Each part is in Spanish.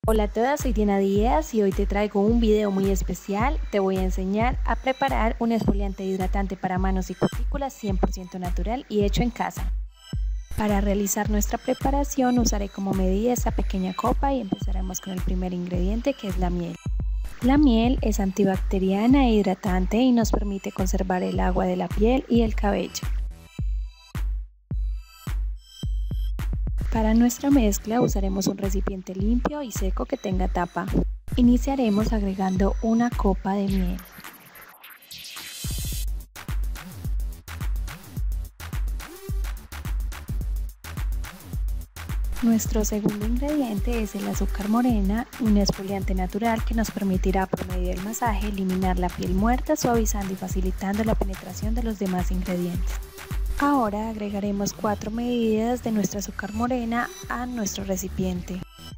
Hola a todas, soy Diana Díaz y hoy te traigo un video muy especial. Te voy a enseñar a preparar un exfoliante hidratante para manos y cutículas 100% natural y hecho en casa. Para realizar nuestra preparación usaré como medida esta pequeña copa y empezaremos con el primer ingrediente, que es la miel. La miel es antibacteriana e hidratante y nos permite conservar el agua de la piel y el cabello. Para nuestra mezcla usaremos un recipiente limpio y seco que tenga tapa. Iniciaremos agregando una copa de miel. Nuestro segundo ingrediente es el azúcar morena, un exfoliante natural que nos permitirá por medio del masaje eliminar la piel muerta, suavizando y facilitando la penetración de los demás ingredientes. Ahora agregaremos 4 medidas de nuestra azúcar morena a nuestro recipiente.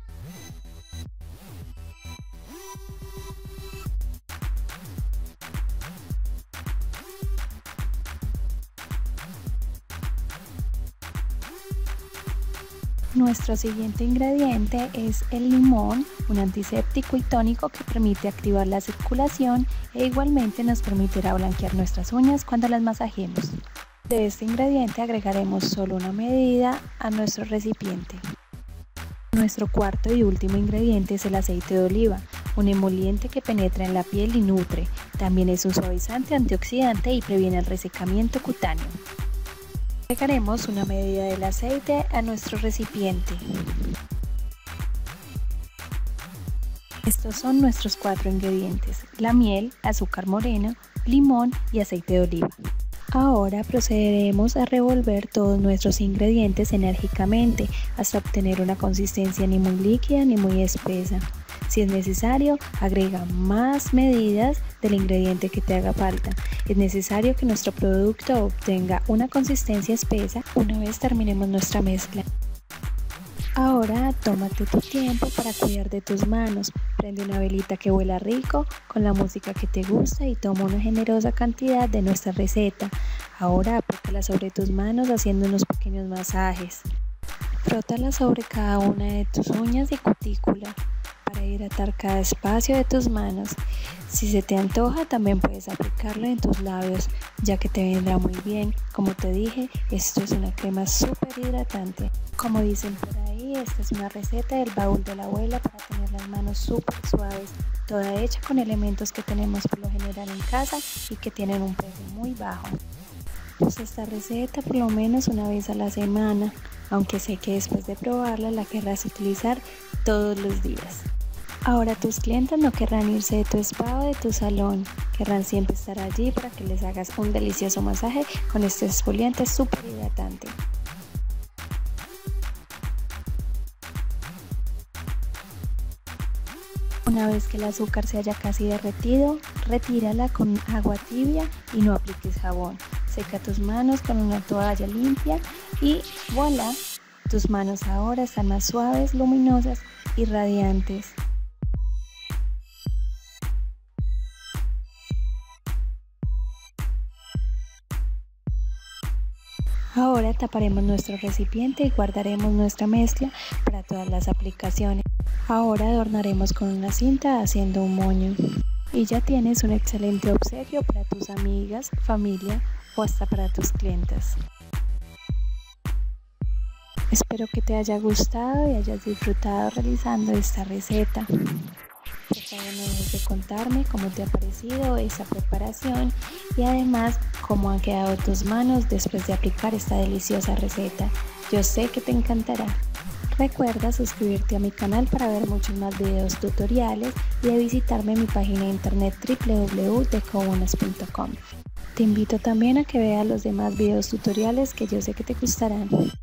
Nuestro siguiente ingrediente es el limón, un antiséptico y tónico que permite activar la circulación e igualmente nos permitirá blanquear nuestras uñas cuando las masajemos. De este ingrediente agregaremos solo una medida a nuestro recipiente. Nuestro cuarto y último ingrediente es el aceite de oliva, un emoliente que penetra en la piel y nutre. También es un suavizante, antioxidante y previene el resecamiento cutáneo. Agregaremos una medida del aceite a nuestro recipiente. Estos son nuestros 4 ingredientes: la miel, azúcar morena, limón y aceite de oliva. Ahora procederemos a revolver todos nuestros ingredientes enérgicamente hasta obtener una consistencia ni muy líquida ni muy espesa. Si es necesario, agrega más medidas del ingrediente que te haga falta. Es necesario que nuestro producto obtenga una consistencia espesa una vez terminemos nuestra mezcla. Ahora tómate tu tiempo para cuidar de tus manos. Prende una velita que huela rico con la música que te gusta y toma una generosa cantidad de nuestra receta. Ahora aplícala sobre tus manos haciendo unos pequeños masajes. Frótala sobre cada una de tus uñas y cutícula para hidratar cada espacio de tus manos. Si se te antoja, también puedes aplicarlo en tus labios, ya que te vendrá muy bien. Como te dije, esto es una crema súper hidratante. Como dicen por ahí, esta es una receta del baúl de la abuela para tener las manos súper suaves, toda hecha con elementos que tenemos por lo general en casa y que tienen un precio muy bajo. Usa esta receta por lo menos una vez a la semana, aunque sé que después de probarla la querrás utilizar todos los días. Ahora tus clientes no querrán irse de tu spa o de tu salón, querrán siempre estar allí para que les hagas un delicioso masaje con este exfoliante súper hidratante. Una vez que el azúcar se haya casi derretido, retírala con agua tibia y no apliques jabón. Seca tus manos con una toalla limpia y voilà, tus manos ahora están más suaves, luminosas y radiantes. Ahora taparemos nuestro recipiente y guardaremos nuestra mezcla para todas las aplicaciones. Ahora adornaremos con una cinta haciendo un moño. Y ya tienes un excelente obsequio para tus amigas, familia o hasta para tus clientes. Espero que te haya gustado y hayas disfrutado realizando esta receta. Por favor, no dejes de contarme cómo te ha parecido esa preparación y además cómo han quedado tus manos después de aplicar esta deliciosa receta. Yo sé que te encantará. Recuerda suscribirte a mi canal para ver muchos más videos tutoriales y de visitarme en mi página de internet www.decobuenas.com. Te invito también a que veas los demás videos tutoriales que yo sé que te gustarán.